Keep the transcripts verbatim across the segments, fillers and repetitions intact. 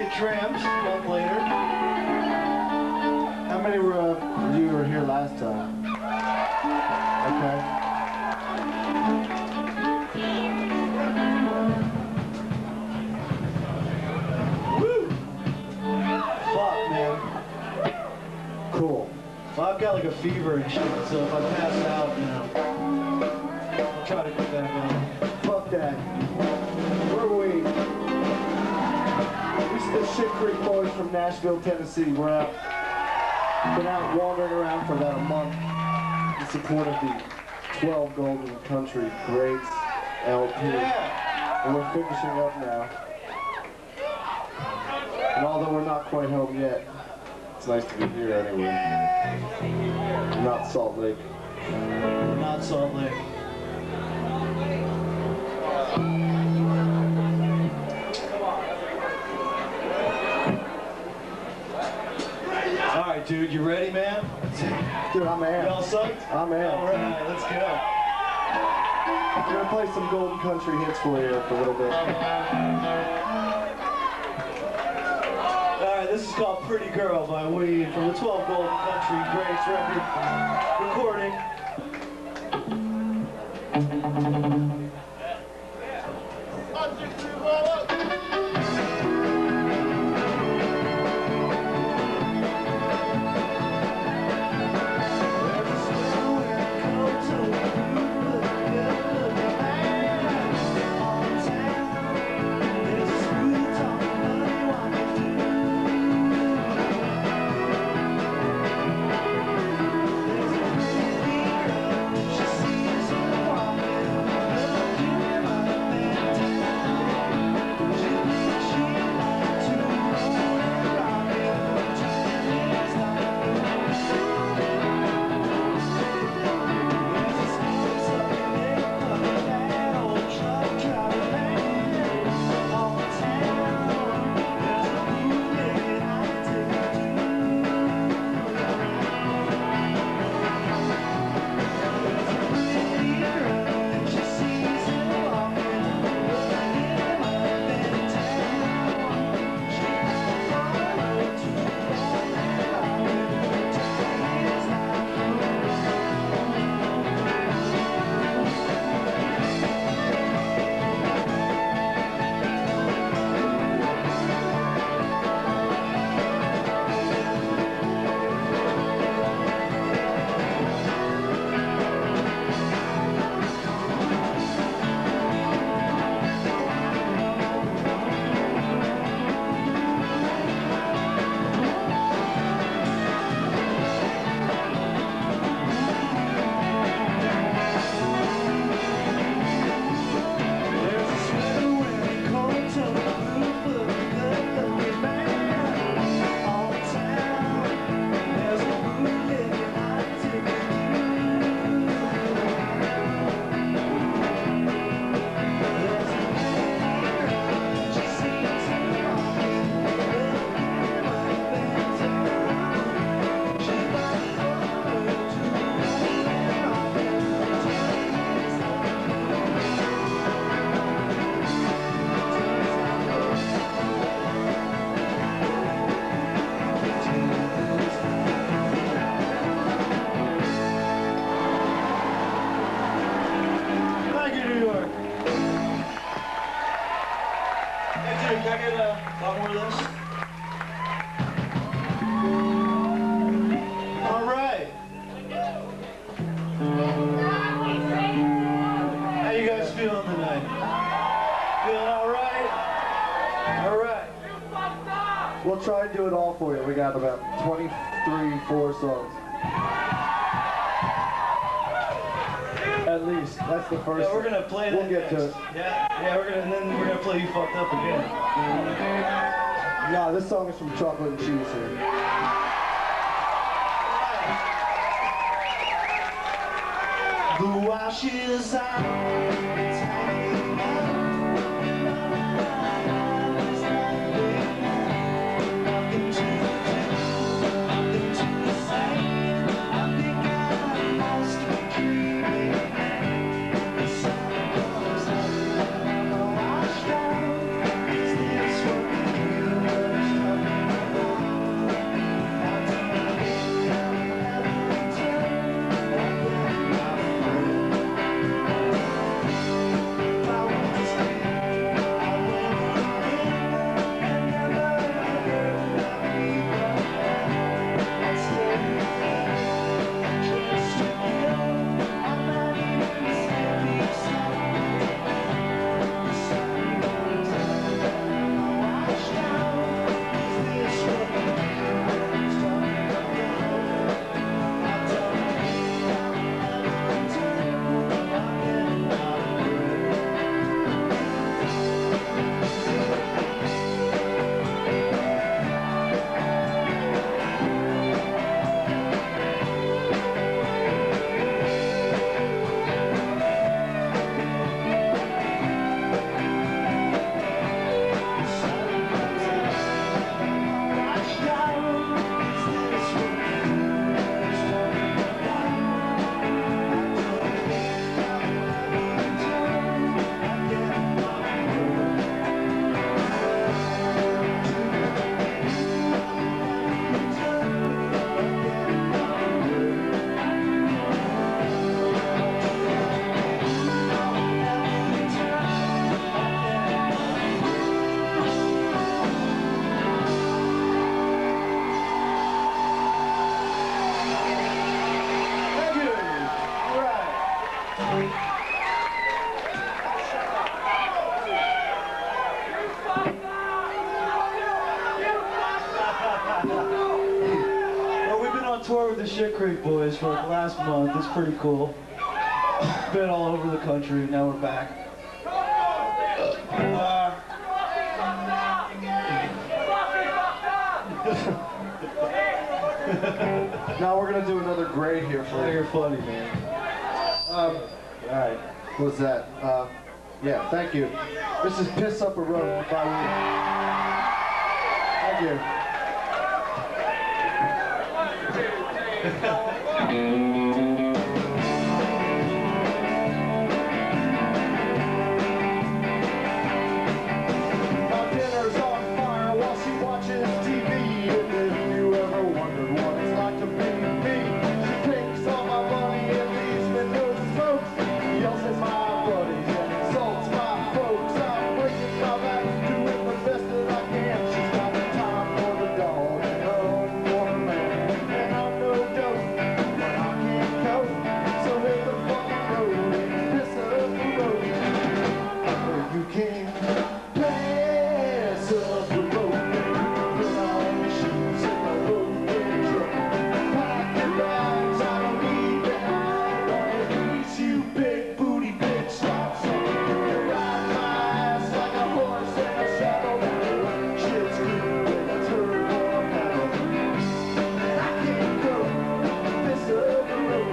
at Tramps a month later. How many were uh, you were here last time? Okay. Woo! Fuck, man. Cool. Well, I've got like a fever and shit, so if I pass out, you know, I'll try to get back on. Fuck that. Where are we? This is the Shit Creek Boys from Nashville, Tennessee. We're out. Been out wandering around for about a month in support of the twelve Golden Country Greats L P. Yeah. And we're finishing up now. And although we're not quite home yet, it's nice to be here anyway. Not Salt Lake. Not Salt Lake. Alright, dude, you ready, man? Dude, I'm in. Y'all sucked? I'm in. Alright, let's go. I'm gonna play some Golden Country hits for you for a little bit. Alright, this is called Pretty Girl by Ween from the twelve Golden Country Greats record recording. We'll try and do it all for you. We got about twenty-three, four songs. At least. That's the first. Yeah, we're gonna play that. We'll get next. to it. Yeah, yeah, we're gonna and then we're gonna play You Fucked Up again. Nah, this song is from Chocolate and Cheese here. The washes out. Is this what we do? the Shit Creek Boys for like the last month. It's pretty cool. Been all over the country. Now we're back. Uh, now we're gonna do another grade here for oh, you. you're funny, man. Um, all right. What's that? Uh, yeah. Thank you. This is "Piss Up a Road" by Ween. Thank you. My dinner's on fire while she watches T V. And if you ever wondered what it's like to be me, she takes all my money and leaves me no smoke. Yells at my buddies and insults my folks. I'm breaking my back, doing the best that I can. She's got the time for the dog and home for the man. And I'm no dope, but I can't cope. So hit the fucking road and piss up the road. You can't pass up the road. Put on your shoes and the road get drunk. Pack your bags, I don't need to hide. On your knees, you big booty bitch. Stop something. You ride my ass like a horse in a saddle. Shit's creeping with a turbo paddle. And I can't go piss up the road.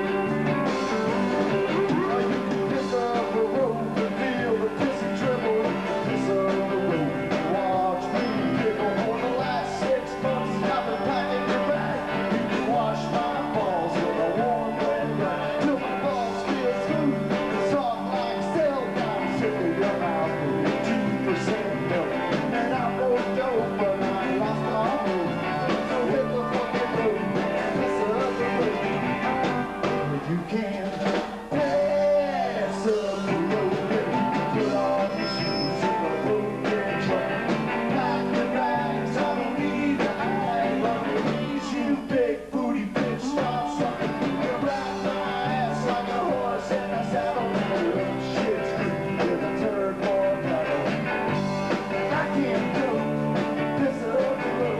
Oh, you can piss up the road to feel the pissy dribble. Piss up the road. Watch me giggle for the last six months. I've been packing your bag. You can wash my balls with a warm wet rag till my balls feel smooth and soft like silk. I'm sick of your mouth with two percent milk. And I'm no dope, but I lost all hope. So hit the fucking road and piss up the road. You can't pass up the road. Put on your shoes and the road get drunk. Pack your bags, I don't need to hide. On your knees, you big booty bitch. Stop sucking. You ride my ass like a horse in a saddle. Shit's creeping with a turbo paddle. And I can't go piss up the road.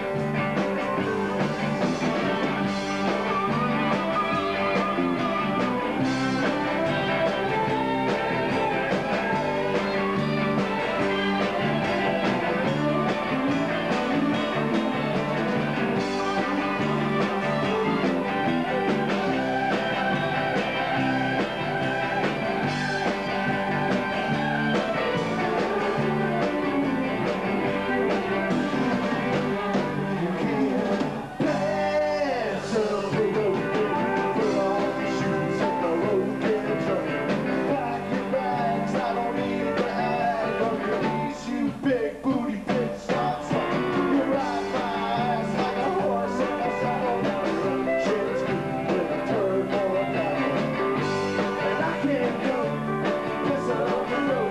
You can't pass up the road. Put on your shoes and the road get drunk. Pack your bags, I don't need to hide. On your knees, you big booty bitch. Stop sucking. You ride my ass like a horse in a saddle. Shit's creeping with a turbo paddle. And I can't go piss up the road.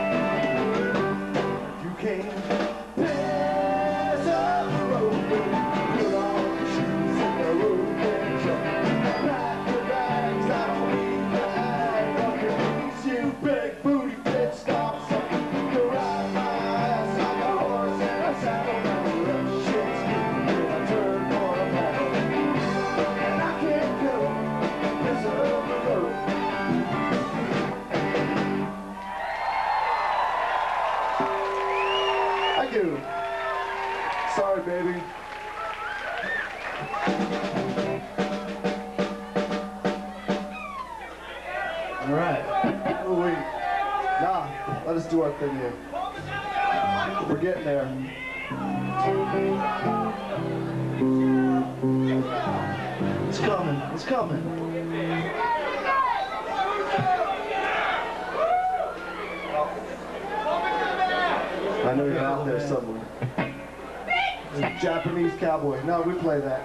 You can't pass up the road. Put on your shoes and the road get drunk. Pack your bags, I don't need to hide. On your knees, you big booty bitch. Stop sucking. You ride my ass like a horse in a saddle. Shit's creeping with a turbo paddle. And I can't go piss up the road. Thank you. Sorry, baby. All right. Oh, wait. Nah, let us do our thing here. We're getting there. It's coming. It's coming. I know you're out there somewhere. Japanese Cowboy. No, we play that.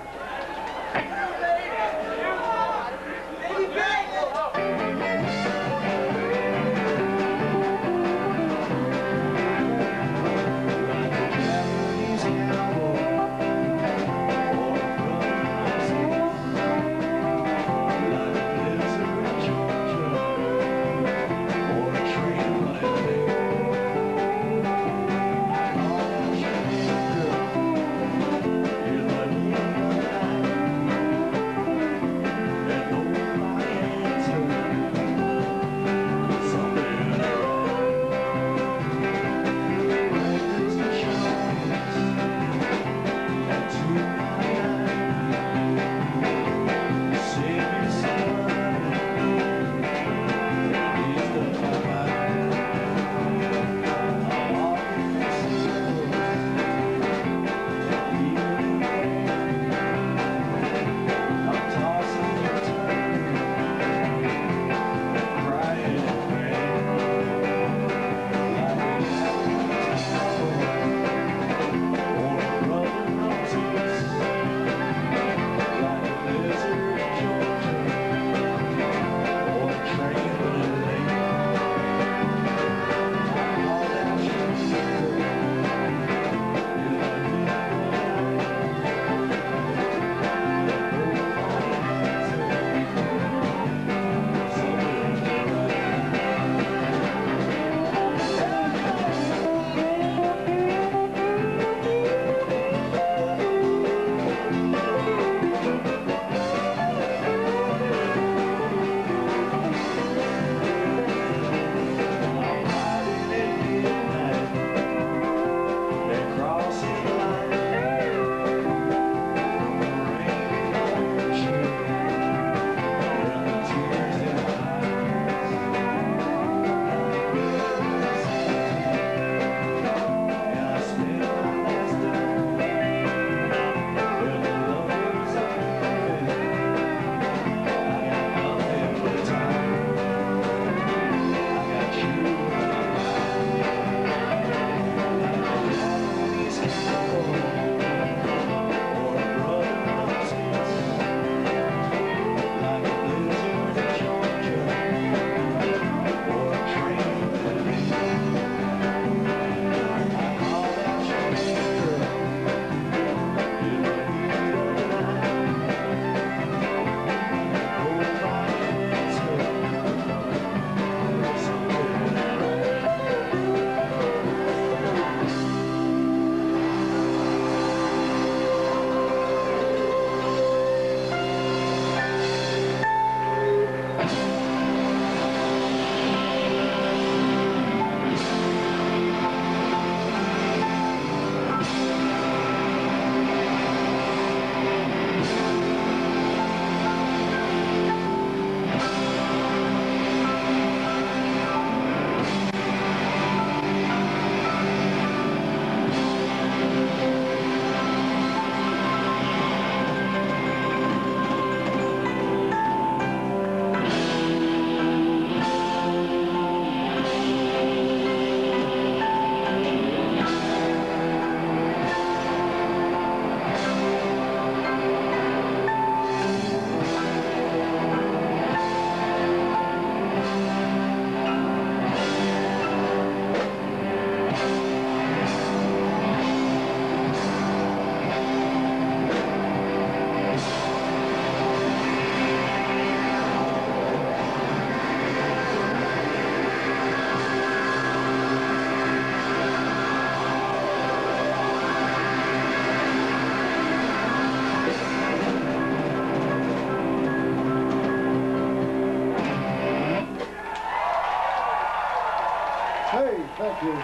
you.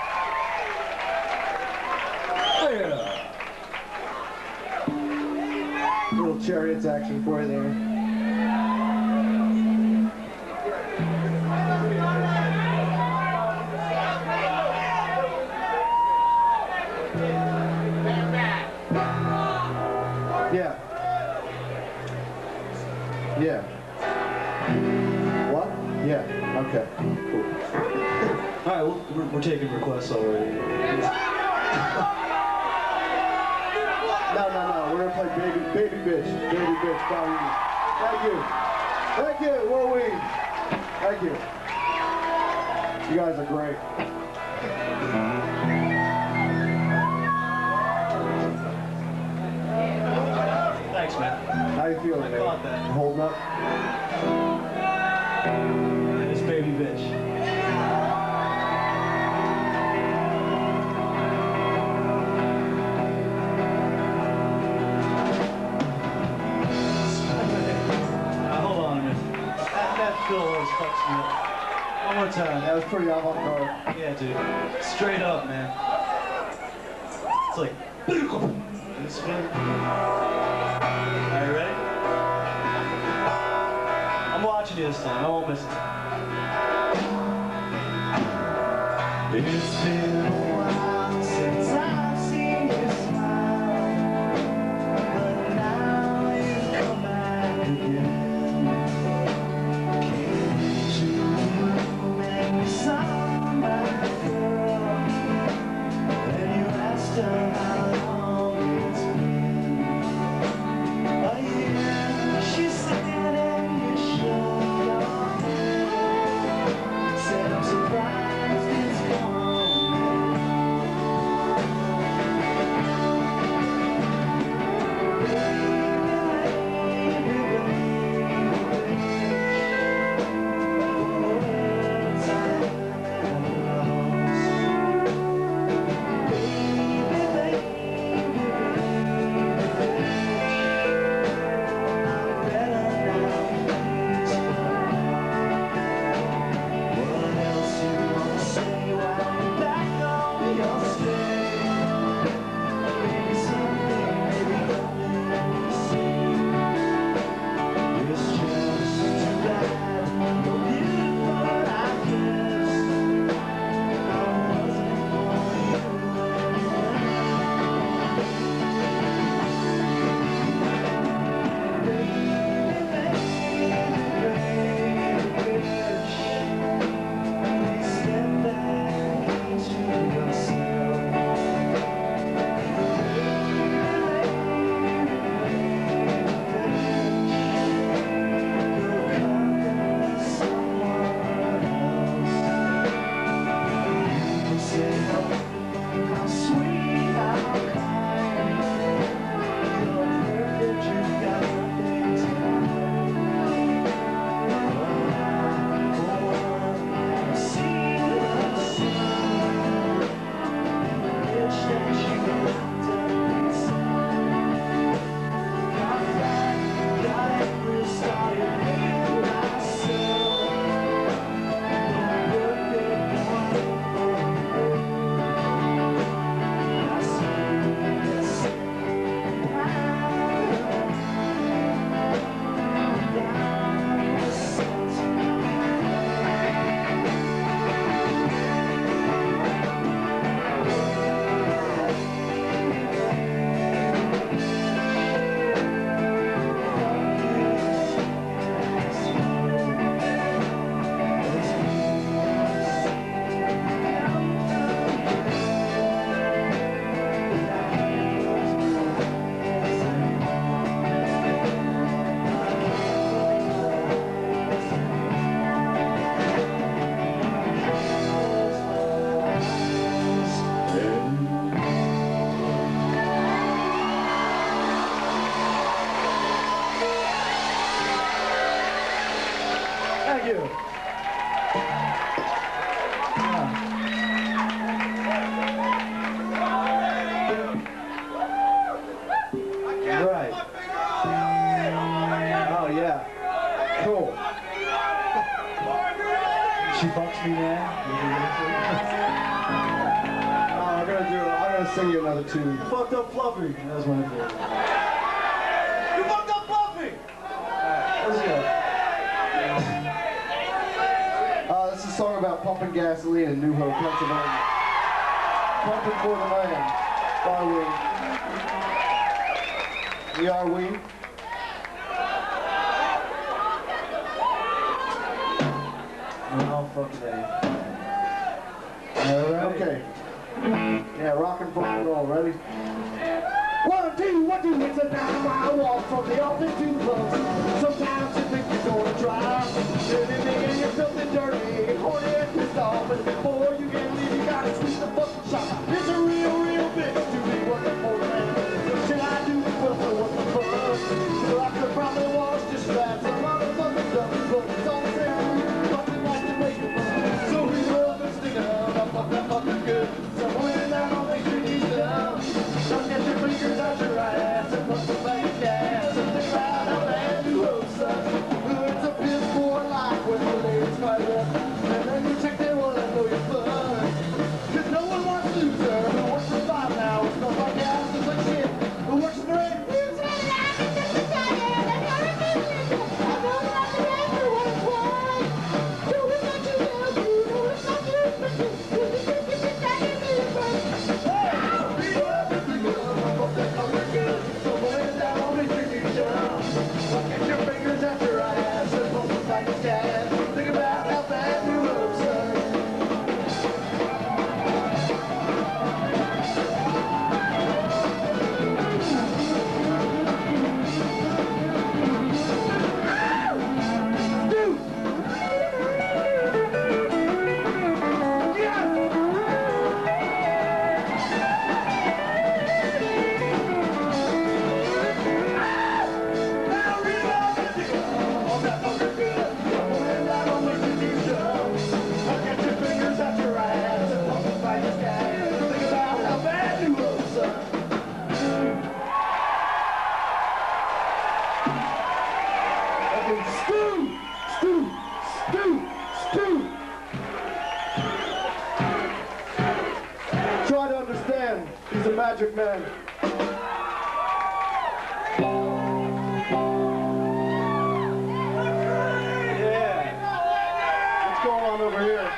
Oh, yeah. Little Chariots action for you there. Yeah. Yeah. What? Yeah. Okay. Cool. All right, well, we're, we're taking requests already. No, no, no. We're gonna play Baby, Baby Bitch. Baby Bitch, Bobby. Thank you. Thank you, Will Ween. Thank you. You guys are great. Thanks, man. How you feeling, I man? caught that. Holding up? It's Baby Bitch. Phil always fucks me up. One more time. That was pretty avant-garde. Yeah, dude. Straight up, man. It's like... and spin. Are you ready? I'm watching you this time. I won't miss it. It's been a while since I've seen you smile, but now you come back again. Surprised it's gone. sing you another tune. You fucked up Fluffy. That was my favorite. You fucked up Fluffy! Alright, let's go. Uh, this is a song about pumping gasoline in New Hope, Pennsylvania. Pumping for the land. By Ween. We are Ween. No, fuck that. Okay. Yeah, rock and funk and roll. Ready? One, two, one, two. It's a nine mile walk from the office to the club. Sometimes you think you're gonna drive. Then making you're filthy dirty, horny and pissed off. But before you can leave, you gotta sweep the fucking shop. It's a real, real bitch to be working for the man. What should I do? Well, for what the fuck? So I could probably wash the straps. A motherfucking dumb, but it's all the same. Fucking like to make it fun. So we go up and stick it out. I'm fucking fucking good. Somewhere down on the street, he's down. Don't get your fingers out your ass and put some back gas. Something about how bad you hope sucks. It's a piss poor life when the ladies fight up. And then you check their one and know you're fun. Cause no one wants to lose her. Who works for five now? It's no fucking ass, it's like shit. Who works for eight? Try to understand, he's a magic man. Yeah. What's going on over here?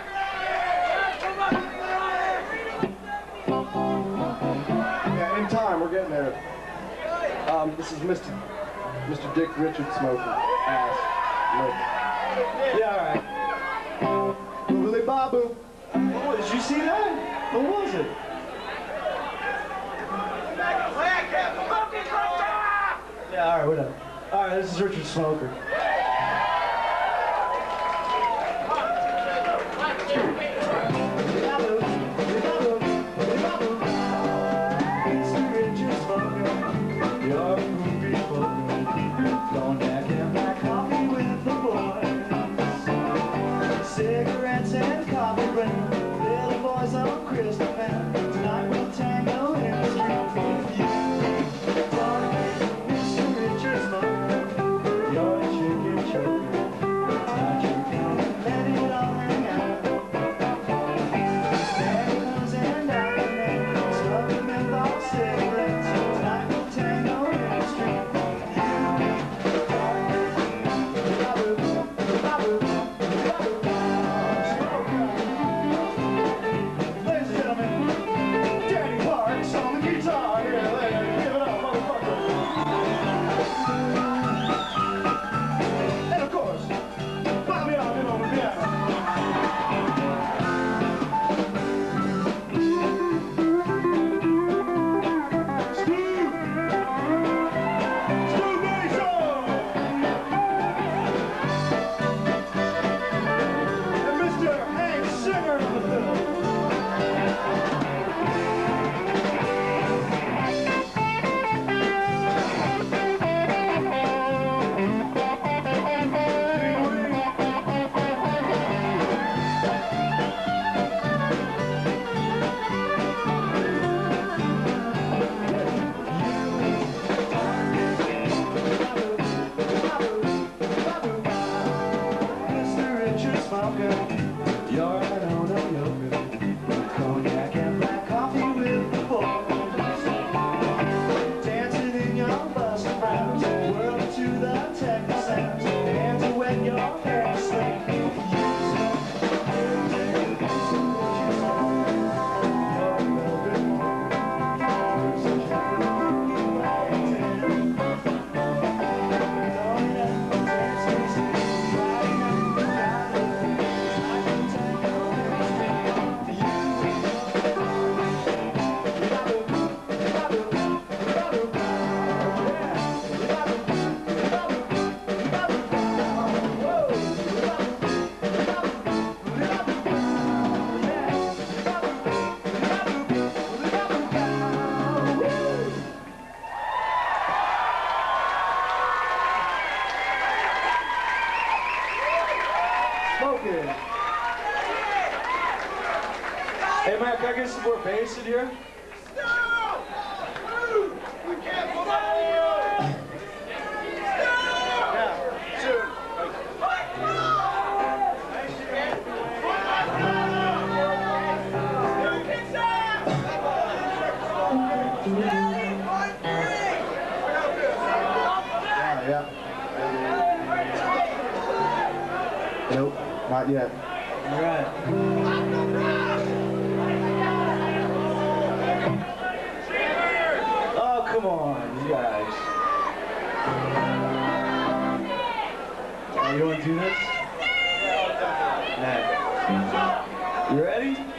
Yeah, in time, we're getting there. Um, this is Mister Mister Dick Richard smoking ass. Look. Yeah, all right. Boobily babu. Oh, did you see that? Who was it? Yeah, alright, whatever. Alright, this is Richard Smoker. Cigarettes and coffee bread, little boys on Christmas band. Tonight we'll tango in the street with you. Mister Richard Smoker, you're a chick. sit here? Nope, not yet. All right. Oh, come on, you guys. Oh, you want to do this? Yeah. You ready?